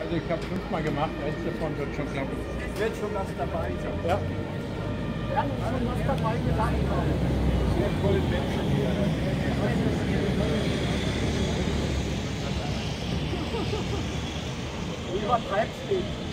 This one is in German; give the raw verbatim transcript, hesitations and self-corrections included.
Also ich habe fünfmal gemacht, eins davon wird schon klappen. Wird schon was dabei sein. Ja. Ja, schon was dabei gedacht haben. Sehr voll Menschen hier. Übertreibst nicht.